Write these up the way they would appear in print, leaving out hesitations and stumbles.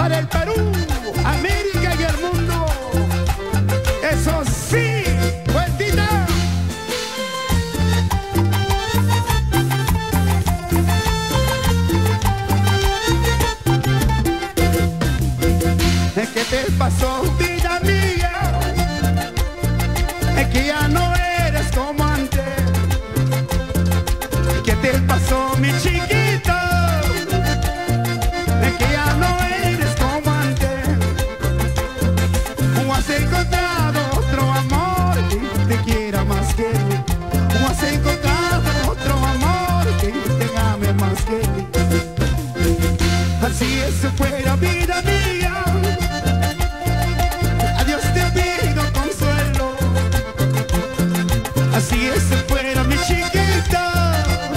para el Perú, América y el mundo. Eso sí, vueltita. ¿Qué te pasó, vida mía? Es que ya no eres como antes. ¿Qué te pasó, mi chiquita? Es que ya no eres como antes. ¿O has encontrado otro amor que te quiera más que él? ¿O has encontrado otro amor que te ame más que él? Así es, fuera vida mía. Así es, fuera mi chiquita,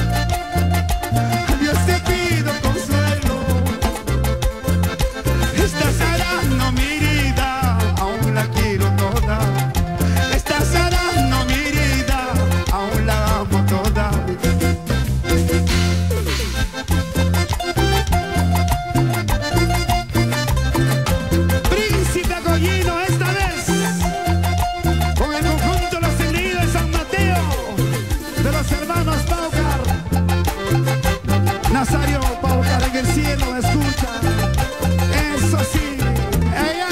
a Dios te pido consuelo. Estás sanando mi herida, aún la quiero toda. Estás sanando mi herida, aún la amo toda. Príncipe Goyino esta vez, con el conjunto Los Heridos de San Mateo, de los hermanos Paucar. Nazario Paucar en el cielo me escucha. Eso sí, ella.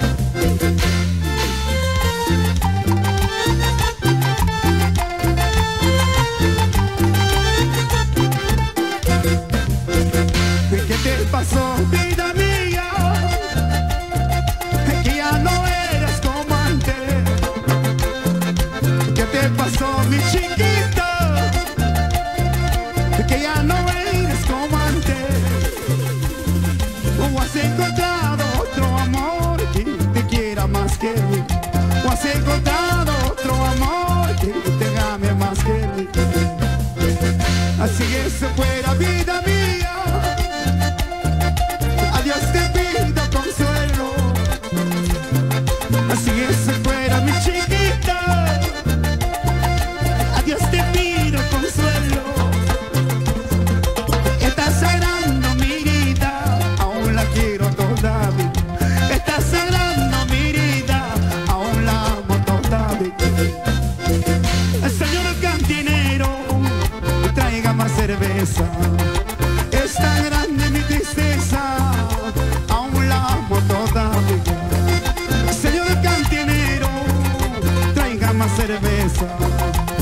¿Qué te pasó, vida mía? Que ya no eres como antes. ¿Qué te pasó, mi chiquita? Que ya no eres como antes. ¿O has encontrado otro amor que te quiera más que él? ¿O has encontrado otro amor que te ame más que él? Así es, fuera vida mía, a Dios te pido consuelo. Así es, fuera mi chiquita, a Dios te pido consuelo. Estás sanando mi herida, aún la quiero todavía. Estás sanando mi herida, aún la amo todavía. El señor cantinero, traiga más cerveza. Es tan grande mi tristeza, aún la amo todavía. Señor cantinero, traiga más cerveza.